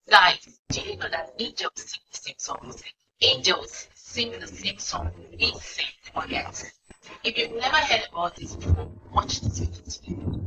Guys, do you know that angels sing the same song? Angels sing the same song. We sing forget. If you've never heard about this before, watch this video.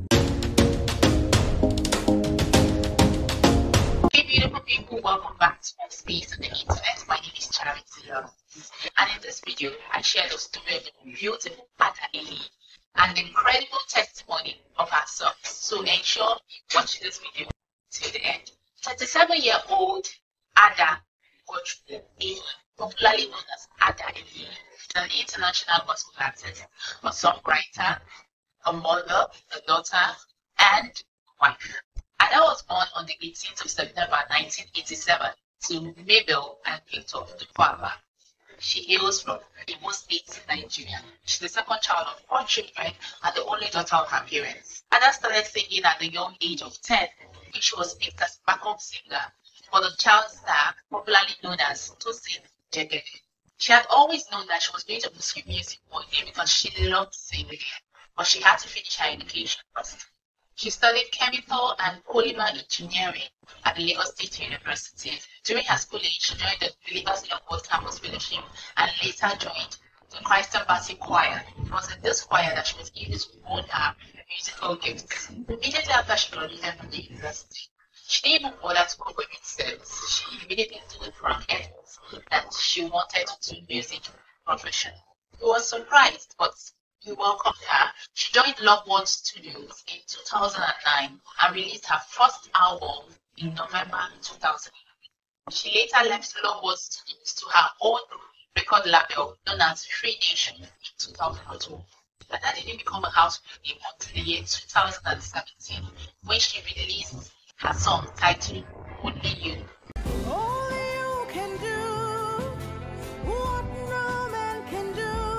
Hey beautiful people, welcome back to my space on the internet. My name is Charity Love. And in this video, I share the story of the beautiful Ada Eli and the incredible testimony of herself. So ensure you watch this video till the end. 37-year-old Ada Eli, popularly known as Ada Eli, is an international gospel artist, a songwriter, a mother, a daughter, and a wife. Ada was born on the 18th of September 1987 to Mabel and Victor Dukwala. She hails from Imo State, Nigeria. She's the second child of 4 children and the only daughter of her parents. Ada started singing at the young age of 10, when she was picked as backup singer for the child star popularly known as Tosin Jegede. She had always known that she was going to pursue music one day because she loved singing, but she had to finish her education first. She studied chemical and polymer engineering at the Lagos State University. During her schooling, she joined the Believers in Upward Campus Fellowship and later joined the Christ Embassy Choir. It was in this choir that she was able to hone her musical gifts. Immediately after she graduated from the university, she didn't even bother to go for youth service. She immediately told Frank Edwards that she wanted to do music professionally. He was surprised, but we welcomed her. She joined Love One Studios in 2009 and released her first album in November 2009. She later left Love One Studios to her own record label known as Free Nation in 2012. But that didn't become a household name until the year 2017 when she released her song titled Only You. Only you can do what no man can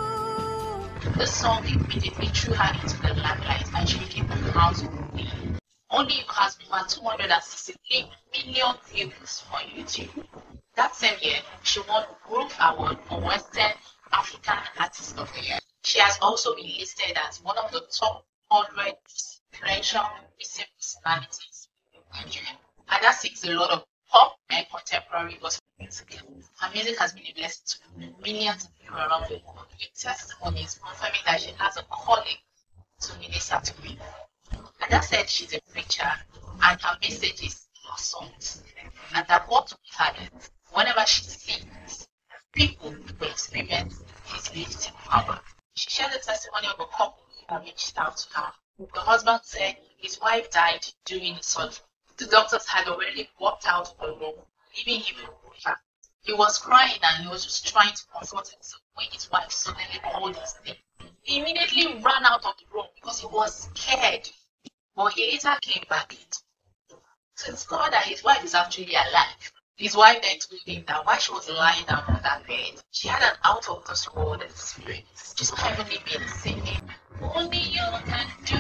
do. The song immediately threw her into the limelight and she became a household name. Only You has over 263 million views on YouTube. That same year, she won Groove Award for Western African Artist of the Year. She has also been listed as one of the top 100 influential music personalities in Nigeria. Ada sings a lot of pop and contemporary gospel music. Her music has been a blessing to millions of people around the world, with testimonies confirming that she has a calling to minister to people. Ada said she's a preacher and her message is her songs, and that what with her is, whenever she sings, people will experience his lifting power. She shared the testimony of a couple who reached out to her. The husband said his wife died during the surgery. The doctors had already walked out of the room, leaving him with her. He was crying and he was just trying to comfort himself when his wife suddenly called his name. He immediately ran out of the room because he was scared. But he later came back in to discover that his wife is actually alive. His wife then told him that while she was lying down on that bed, she had an out of this world experience, just heavenly being singing, Only You can do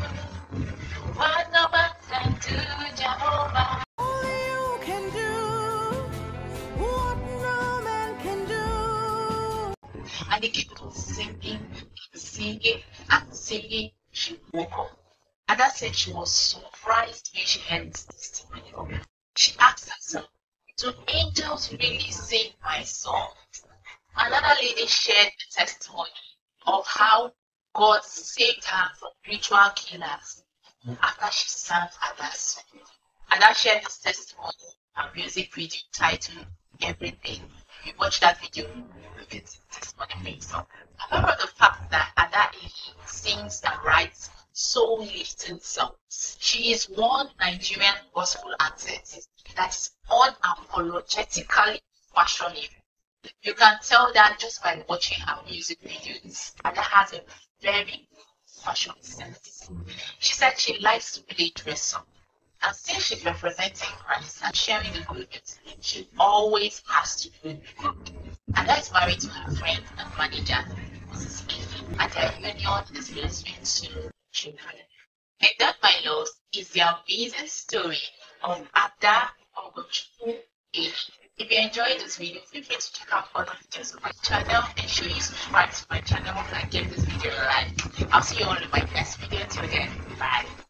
what no man can do, Jehovah. Only you can do what no man can do. And he kept on singing, and singing. She woke up. Ada said she was surprised when she heard this testimony of her. She asked herself, do angels really sing my songs? Another lady shared the testimony of how God saved her from ritual killers after she sang Ada's song. Ada shared this testimony in her music video titled Everything. If you watch that video, you will get the testimony for yourself. However, the fact that Ada sings and writes soul-lifting songs. She is one Nigerian gospel artist that is unapologetically fashionable. You can tell that just by watching her music videos. Ada has a very fashion sense. She said she likes to play dress up. And since she's representing Christ and sharing the good news, she always has to do good. Ada is married to her friend and manager, Mrs. King, and their union is blessing 2 children. And that, my loves, is the amazing story of Ada Ogochukwu Eli. If you enjoyed this video, feel free to check out other videos on my channel. Ensure you subscribe to my channel and give this video a like. I'll see you all in my next video. Till then, bye.